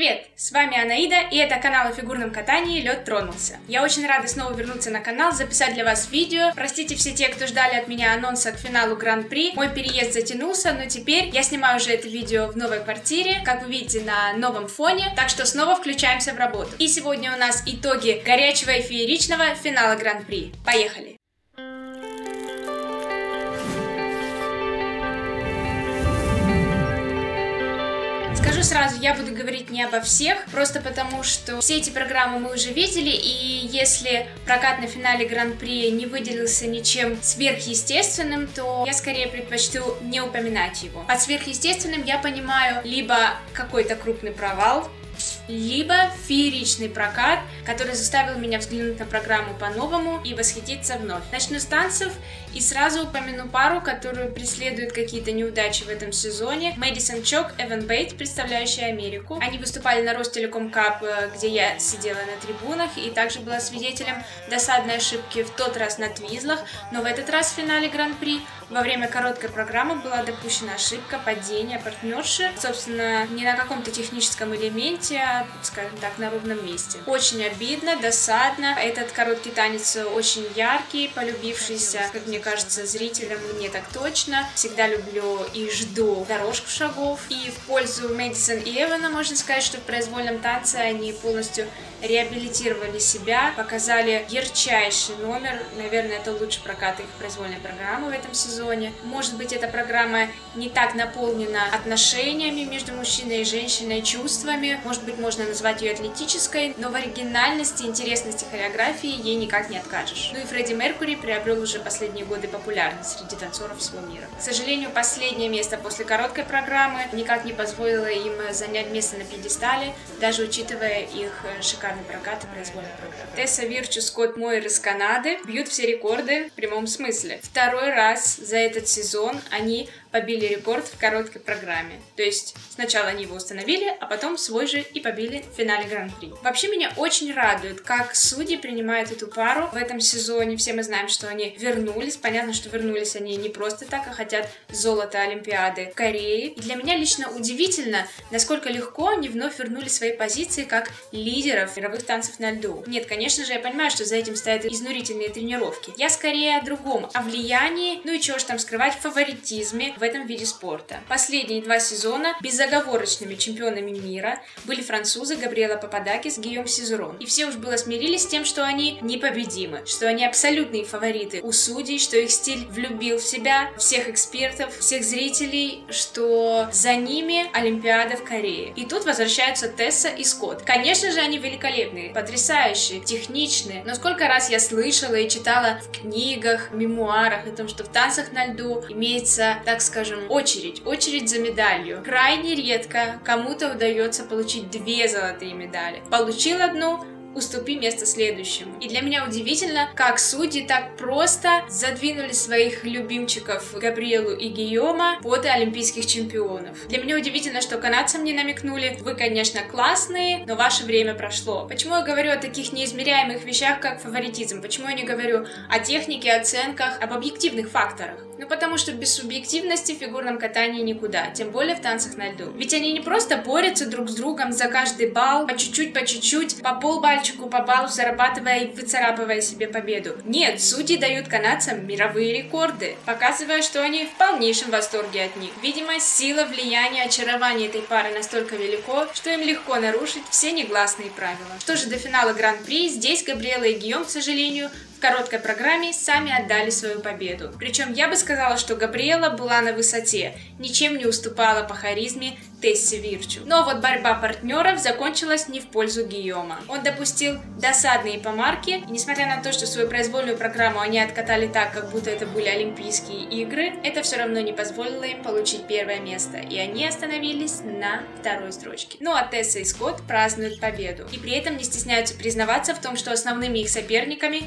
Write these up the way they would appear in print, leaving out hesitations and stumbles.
Привет! С вами Анаида, и это канал о фигурном катании «Лед тронулся». Я очень рада снова вернуться на канал, записать для вас видео. Простите все те, кто ждали от меня анонса к финалу Гран-при. Мой переезд затянулся, но теперь я снимаю уже это видео в новой квартире, как вы видите, на новом фоне, так что снова включаемся в работу. И сегодня у нас итоги горячего и фееричного финала Гран-при. Поехали! Скажу сразу, я буду говорить не обо всех, просто потому что все эти программы мы уже видели, и если прокат на финале Гран-при не выделился ничем сверхъестественным, то я скорее предпочту не упоминать его. Под сверхъестественным я понимаю либо какой-то крупный провал, либо фееричный прокат, который заставил меня взглянуть на программу по-новому и восхититься вновь. Начну с танцев и сразу упомяну пару, которую преследуют какие-то неудачи в этом сезоне. Мэдисон Чок, Эван Бейт, представляющие Америку. Они выступали на Ростелеком Кап, где я сидела на трибунах, и также была свидетелем досадной ошибки в тот раз на твизлах, но в этот раз в финале Гран-при во время короткой программы была допущена ошибка падения партнерши, собственно, не на каком-то техническом элементе, а, скажем так, на ровном месте. Очень обидно, досадно. Этот короткий танец очень яркий, полюбившийся, как мне кажется, зрителям, мне так точно. Всегда люблю и жду дорожку шагов. И в пользу Мэдисон и Эвана можно сказать, что в произвольном танце они полностью реабилитировали себя, показали ярчайший номер. Наверное, это лучший прокат их произвольной программы в этом сезоне. Может быть, эта программа не так наполнена отношениями между мужчиной и женщиной, чувствами. Может быть, можно назвать ее атлетической, но в оригинальности и интересности хореографии ей никак не откажешь. Ну и Фредди Меркьюри приобрел уже последние годы популярность среди танцоров всего мира. К сожалению, последнее место после короткой программы никак не позволило им занять место на пьедестале, даже учитывая их шикарный прокат и произвольную программу. Тесса Вирчу, Скотт Мойер из Канады бьют все рекорды в прямом смысле. Второй раз за этот сезон они побили рекорд в короткой программе. То есть сначала они его установили, а потом свой же и побили в финале Гран-при. Вообще меня очень радует, как судьи принимают эту пару в этом сезоне. Все мы знаем, что они вернулись. Понятно, что вернулись они не просто так, а хотят золото Олимпиады в Корее. И для меня лично удивительно, насколько легко они вновь вернули свои позиции как лидеров мировых танцев на льду. Нет, конечно же, я понимаю, что за этим стоят изнурительные тренировки. Я скорее о другом, о влиянии, ну и чего ж там скрывать, фаворитизме в этом виде спорта. Последние 2 сезона безоговорочными чемпионами мира были французы Габриэла Пападакис и Гийом Сизерон. И все уж было смирились с тем, что они непобедимы, что они абсолютные фавориты у судей, что их стиль влюбил в себя, всех экспертов, всех зрителей, что за ними Олимпиада в Корее. И тут возвращаются Тесса и Скотт. Конечно же, они великолепные, потрясающие, техничные, но сколько раз я слышала и читала в книгах, мемуарах о том, что в танцах на льду имеется, так скажем, очередь за медалью. Крайне редко кому-то удается получить 2 золотые медали. Получил одну — уступи место следующему. И для меня удивительно, как судьи так просто задвинули своих любимчиков Габриэлу и Гийома под олимпийских чемпионов. Для меня удивительно, что канадцам не намекнули: вы, конечно, классные, но ваше время прошло. Почему я говорю о таких неизмеряемых вещах, как фаворитизм? Почему я не говорю о технике, оценках, об объективных факторах? Ну потому что без субъективности в фигурном катании никуда, тем более в танцах на льду. Ведь они не просто борются друг с другом за каждый балл, по чуть-чуть, по полбальчику, по баллу, зарабатывая и выцарапывая себе победу. Нет, судьи дают канадцам мировые рекорды, показывая, что они в полнейшем восторге от них. Видимо, сила, влияние, очарование этой пары настолько велико, что им легко нарушить все негласные правила. Что же до финала Гран-при, здесь Габриэла и Гийом, к сожалению, в короткой программе сами отдали свою победу. Причем я бы сказала, что Габриэла была на высоте, ничем не уступала по харизме Тессе Вирчу. Но вот борьба партнеров закончилась не в пользу Гийома. Он допустил досадные помарки, и несмотря на то, что свою произвольную программу они откатали так, как будто это были Олимпийские игры, это все равно не позволило им получить 1 место, и они остановились на 2 строчке. Ну а Тесса и Скотт празднуют победу, и при этом не стесняются признаваться в том, что основными их соперниками и очень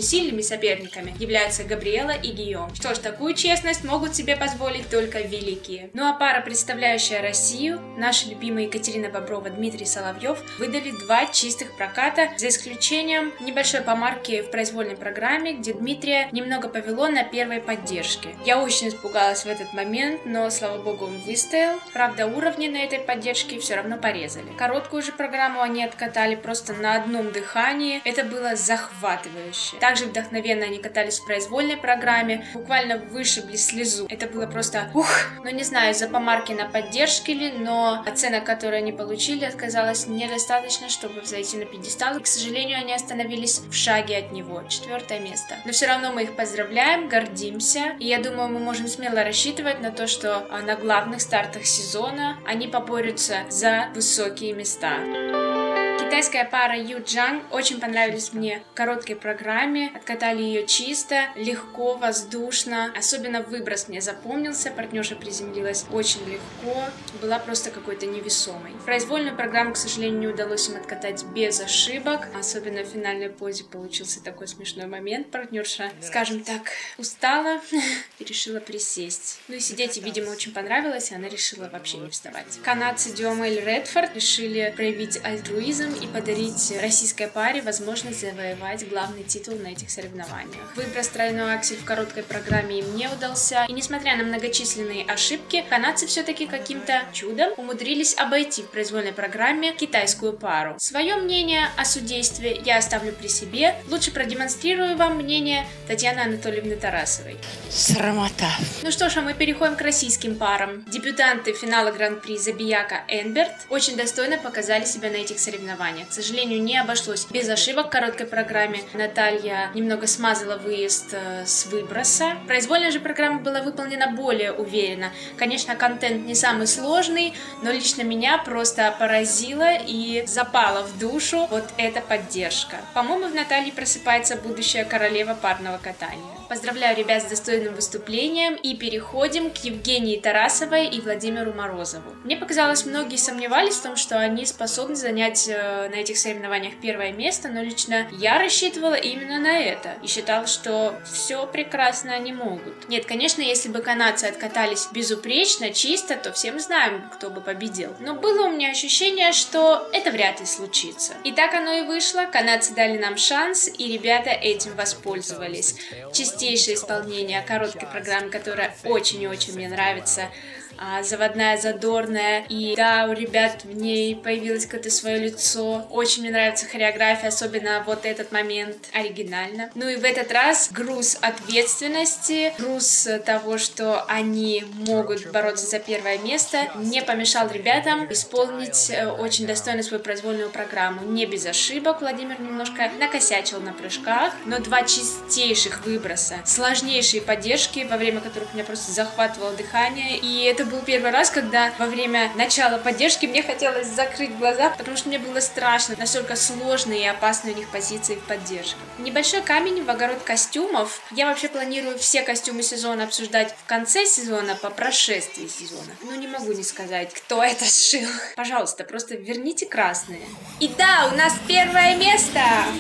очень сильными соперниками являются Габриэла и Гийом. Что ж, такую честность могут себе позволить только великие. Ну а пара, представляющая Россию, наши любимые Екатерина Боброва, Дмитрий Соловьев, выдали 2 чистых проката, за исключением небольшой помарки в произвольной программе, где Дмитрия немного повело на первой поддержке. Я очень испугалась в этот момент, но, слава богу, он выстоял. Правда, уровни на этой поддержке все равно порезали. Короткую же программу они откатали просто на одном дыхании. Это было захватывающе. Также вдохновенно они катались в произвольной программе, буквально вышибли слезу. Это было просто ух! Ну не знаю, из-за помарки на поддержке ли, но оценок, которые они получили, оказалось недостаточно, чтобы взойти на пьедестал. И, к сожалению, они остановились в шаге от него. 4-е место. Но все равно мы их поздравляем, гордимся. И я думаю, мы можем смело рассчитывать на то, что на главных стартах сезона они поборются за высокие места. Китайская пара Ю Джан очень понравились мне в короткой программе, откатали ее чисто, легко, воздушно, особенно выброс мне запомнился, партнерша приземлилась очень легко, была просто какой-то невесомой. Произвольную программу, к сожалению, не удалось им откатать без ошибок, особенно в финальной позе получился такой смешной момент, партнерша, скажем так, устала и решила присесть. Ну и сидеть, видимо, очень понравилось, и она решила вообще не вставать. Канадцы Дюамель и Редфорд решили проявить альтруизм и подарить российской паре возможность завоевать главный титул на этих соревнованиях. Выброс тройной аксель в короткой программе им не удался, и несмотря на многочисленные ошибки, канадцы все-таки каким-то чудом умудрились обойти в произвольной программе китайскую пару. Свое мнение о судействе я оставлю при себе, лучше продемонстрирую вам мнение Татьяны Анатольевны Тарасовой. Срамота. Ну что ж, а мы переходим к российским парам. Дебютанты финала Гран-при Забияка Энберт очень достойно показали себя на этих соревнованиях. К сожалению, не обошлось без ошибок в короткой программе. Наталья немного смазала выезд с выброса. Произвольная же программа была выполнена более уверенно. Конечно, контент не самый сложный, но лично меня просто поразила и запала в душу вот эта поддержка. По-моему, в Наталье просыпается будущая королева парного катания. Поздравляю ребят с достойным выступлением и переходим к Евгении Тарасовой и Владимиру Морозову. Мне показалось, многие сомневались в том, что они способны занять на этих соревнованиях первое место, но лично я рассчитывала именно на это и считала, что все прекрасно они могут. Нет, конечно, если бы канадцы откатались безупречно, чисто, то все мы знаем, кто бы победил. Но было у меня ощущение, что это вряд ли случится. И так оно и вышло. Канадцы дали нам шанс, и ребята этим воспользовались. Чистейшее исполнение короткой программы, которая очень и очень мне нравится. Заводная, задорная, и да, у ребят в ней появилось какое-то свое лицо. Очень мне нравится хореография, особенно вот этот момент, оригинально. Ну и в этот раз груз ответственности, груз того, что они могут бороться за первое место, не помешал ребятам исполнить очень достойно свою произвольную программу. Не без ошибок, Владимир немножко накосячил на прыжках, но 2 чистейших выброса, сложнейшие поддержки, во время которых меня просто захватывало дыхание, и это был первый раз, когда во время начала поддержки мне хотелось закрыть глаза, потому что мне было страшно, настолько сложные и опасные у них позиции в поддержке. Небольшой камень в огород костюмов. Я вообще планирую все костюмы сезона обсуждать в конце сезона, по прошествии сезона. Но не могу не сказать, кто это сшил. Пожалуйста, просто верните красные. И да, у нас первое место!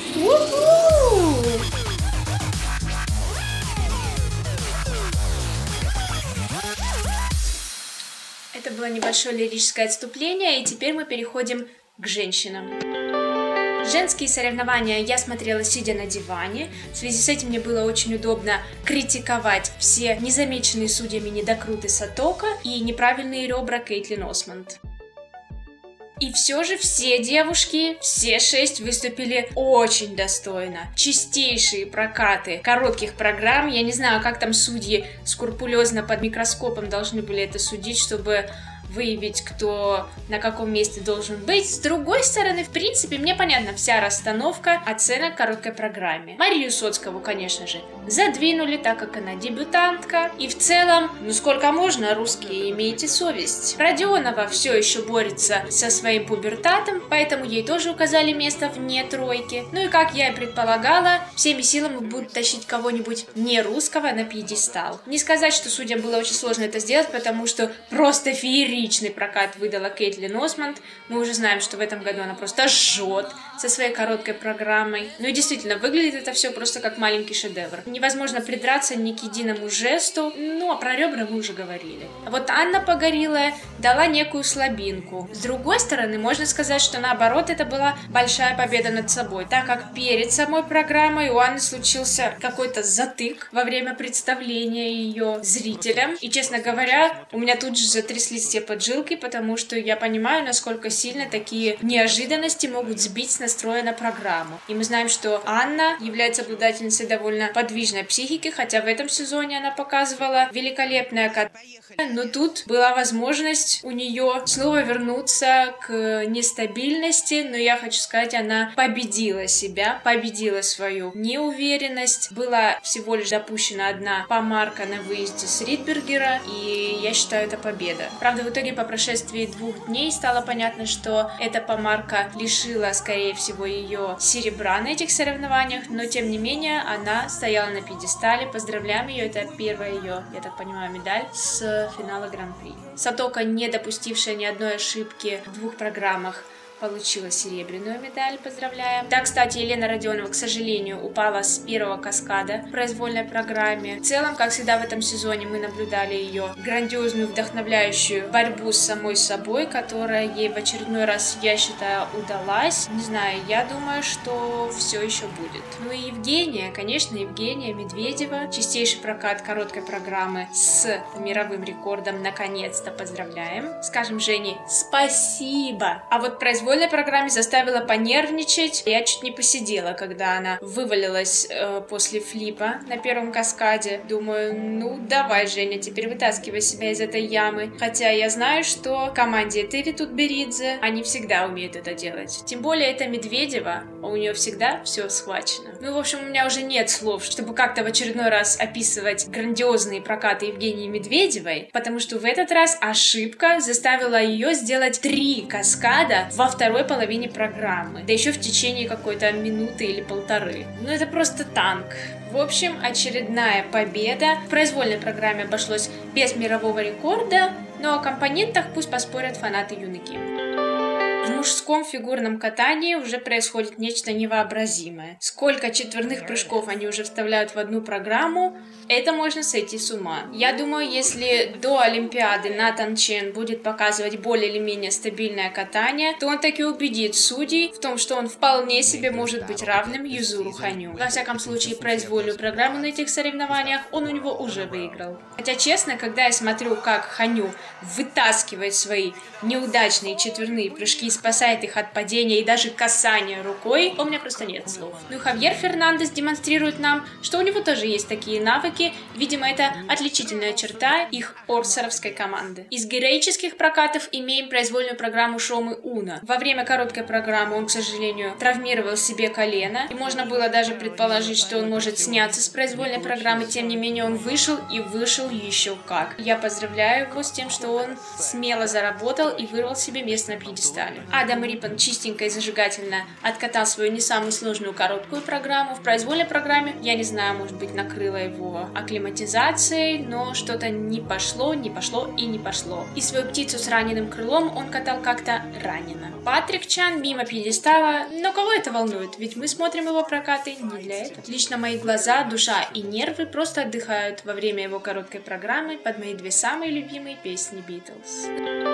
У-ху! Это было небольшое лирическое отступление, и теперь мы переходим к женщинам. Женские соревнования я смотрела, сидя на диване. В связи с этим мне было очень удобно критиковать все незамеченные судьями недокруты Сатока и неправильные ребра Кейтлин Осмонд. И все же все девушки, все 6 выступили очень достойно. Чистейшие прокаты коротких программ. Я не знаю, как там судьи скрупулезно под микроскопом должны были это судить, чтобы выявить, кто на каком месте должен быть. С другой стороны, в принципе, мне понятна вся расстановка оценок короткой программе. Марию Соцкову, конечно же, задвинули, так как она дебютантка. И в целом, ну сколько можно, русские, имейте совесть. Родионова все еще борется со своим пубертатом, поэтому ей тоже указали место вне тройки. Ну и как я и предполагала, всеми силами будут тащить кого-нибудь не русского на пьедестал. Не сказать, что судьям было очень сложно это сделать, потому что просто феерия приличный прокат выдала Кейтлин Осмонд. Мы уже знаем, что в этом году она просто жжет со своей короткой программой. Ну и действительно, выглядит это все просто как маленький шедевр. Невозможно придраться ни к единому жесту, ну а про ребра мы уже говорили. А вот Анна Погорелая дала некую слабинку. С другой стороны, можно сказать, что наоборот это была большая победа над собой, так как перед самой программой у Анны случился какой-то затык во время представления ее зрителям. И, честно говоря, у меня тут же затряслись все поджилки, потому что я понимаю, насколько сильно такие неожиданности могут сбить с настроя на программу. И мы знаем, что Анна является обладательницей довольно подвижной психики, хотя в этом сезоне она показывала великолепное катание, но тут была возможность у нее снова вернуться к нестабильности, но я хочу сказать, она победила себя, победила свою неуверенность. Была всего лишь допущена одна помарка на выезде с Ридбергера, и я считаю, это победа. Правда, в итоге по прошествии 2 дней стало понятно, что эта помарка лишила, скорее всего, ее серебра на этих соревнованиях, но тем не менее она стояла на пьедестале. Поздравляем ее, это первая ее, я так понимаю, медаль с финала Гран-при. Сатока, не допустившая ни одной ошибки в 2 программах, получила серебряную медаль, поздравляем. Да, кстати, Елена Родионова, к сожалению, упала с первого каскада в произвольной программе. В целом, как всегда в этом сезоне, мы наблюдали ее грандиозную, вдохновляющую борьбу с самой собой, которая ей в очередной раз, я считаю, удалась. Не знаю, я думаю, что все еще будет. Ну и Евгения, конечно, Евгения Медведева. Чистейший прокат короткой программы с мировым рекордом, наконец-то, поздравляем. Скажем Жене спасибо. А вот произвольная программе заставила понервничать. Я чуть не посидела, когда она вывалилась после флипа на первом каскаде. Думаю, ну давай, Женя, теперь вытаскивай себя из этой ямы. Хотя я знаю, что в команде Этери Тутберидзе они всегда умеют это делать. Тем более это Медведева, а у нее всегда все схвачено. Ну, в общем, у меня уже нет слов, чтобы как-то в очередной раз описывать грандиозные прокаты Евгении Медведевой, потому что в этот раз ошибка заставила ее сделать 3 каскада во второй половине программы, да еще в течение какой-то минуты или полторы. Ну это просто танк. В общем, очередная победа. В произвольной программе обошлось без мирового рекорда, но о компонентах пусть поспорят фанаты Юнги. В мужском фигурном катании уже происходит нечто невообразимое. Сколько четверных прыжков они уже вставляют в одну программу, это можно сойти с ума. Я думаю, если до Олимпиады Натан Чен будет показывать более или менее стабильное катание, то он таки убедит судей в том, что он вполне себе может быть равным Юзуру Ханю. Во всяком случае, произвольную программу на этих соревнованиях он у него уже выиграл. Хотя, честно, когда я смотрю, как Ханю вытаскивает свои неудачные четверные прыжки, спасает их от падения и даже касания рукой, у меня просто нет слов. Ну и Хавьер Фернандес демонстрирует нам, что у него тоже есть такие навыки. Видимо, это отличительная черта их орсеровской команды. Из героических прокатов имеем произвольную программу Шомы Уна. Во время короткой программы он, к сожалению, травмировал себе колено, и можно было даже предположить, что он может сняться с произвольной программы, тем не менее он вышел и вышел еще как. Я поздравляю его с тем, что он смело заработал и вырвал себе место на пьедестале. Адам Риппен чистенько и зажигательно откатал свою не самую сложную короткую программу. В произвольной программе, я не знаю, может быть, накрыла его акклиматизацией, но что-то не пошло и не пошло. И свою птицу с раненым крылом он катал как-то ранено. Патрик Чан мимо пьедестала, но кого это волнует? Ведь мы смотрим его прокаты не для этого. Лично мои глаза, душа и нервы просто отдыхают во время его короткой программы под мои 2 самые любимые песни Битлз.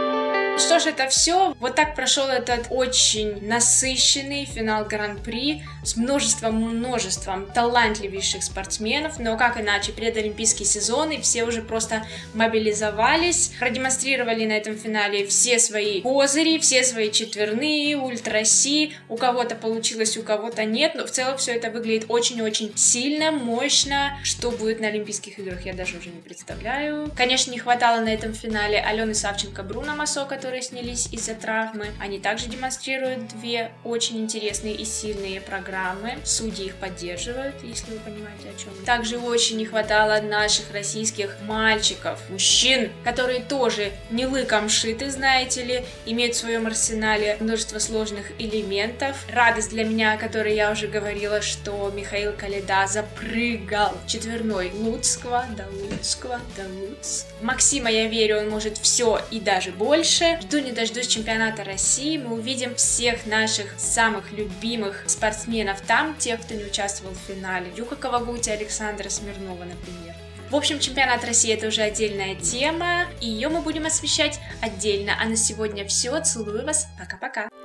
Что ж, это все. Вот так прошел этот очень насыщенный финал Гран-при с множеством талантливейших спортсменов. Но как иначе, предолимпийский сезон, и все уже просто мобилизовались, продемонстрировали на этом финале все свои козыри, все свои четверные, ультра-си. У кого-то получилось, у кого-то нет, но в целом все это выглядит очень-очень сильно, мощно. Что будет на Олимпийских играх, я даже уже не представляю. Конечно, не хватало на этом финале Алены Савченко, Бруно Массо, которые которые снялись из-за травмы. Они также демонстрируют две очень интересные и сильные программы. Судьи их поддерживают, если вы понимаете, о чем я. Также очень не хватало наших российских мальчиков, мужчин, которые тоже не лыком шиты, знаете ли, имеют в своем арсенале множество сложных элементов. Радость для меня, о которой я уже говорила, что Михаил Коляда запрыгал четверной Луцкого, до Луцкого, до Луц. Максима, я верю, он может все и даже больше. Жду не дождусь чемпионата России. Мы увидим всех наших самых любимых спортсменов там, тех, кто не участвовал в финале. Юка Кавагути, Александра Смирнова, например. В общем, чемпионат России — это уже отдельная тема, и ее мы будем освещать отдельно. А на сегодня все. Целую вас. Пока-пока.